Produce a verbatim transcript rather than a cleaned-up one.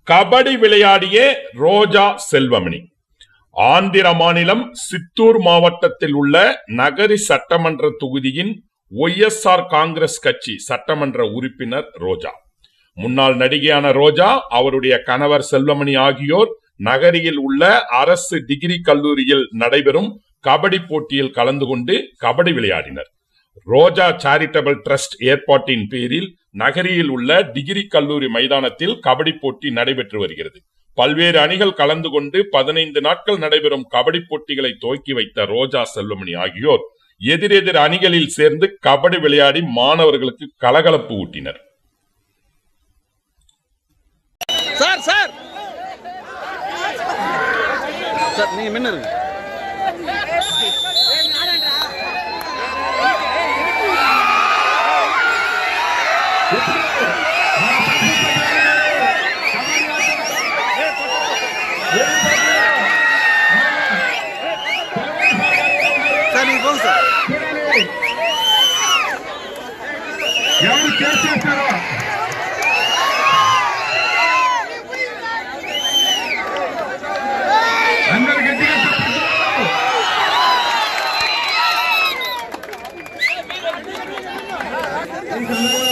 கபடி விளையாடிய ரோஜா செல்வமணி. ஆந்திர மாநிலம் சித்தூர் மாவட்டத்தில் உள்ள நகரி சட்டமன்ற தொகுதியின் ஒய் எஸ் ஆர் காங்கிரஸ் கட்சி சட்டமன்ற உறுப்பினர் ரோஜா. முன்னாள் நடிகையான ரோஜா, அவருடைய கணவர் செல்வமணி ஆகியோர் நகரியில் உள்ள அரசு டிகிரி கல்லூரியில் நடைபெறும் கபடி போட்டியில் கலந்து கொண்டு கபடி விளையாடினர். ரோஜா சேரிட்டபிள் டிரஸ்ட் ஏற்பாட்டின் பேரில் நகரியில் உள்ள டிகிரி கல்லூரி மைதானத்தில் கபடி போட்டி நடைபெற்று வருகிறது. பல்வேறு அணிகள் கலந்து கொண்டு பதினைந்து நாட்கள் நடைபெறும் கபடி போட்டிகளை துவக்கி வைத்த ரோஜா செல்வமணி ஆகியோர் எதிரெதிர் அணிகளில் சேர்ந்து கபடி விளையாடி மாணவர்களுக்கு கலகலப்பு ஊட்டினர். சார் சார் சார் நீங்க மின்னருங்க. சார் நீங்க போங்க சார். ఎవరు చేస్తారో అందరూ గట్టిగా చెప్పండి.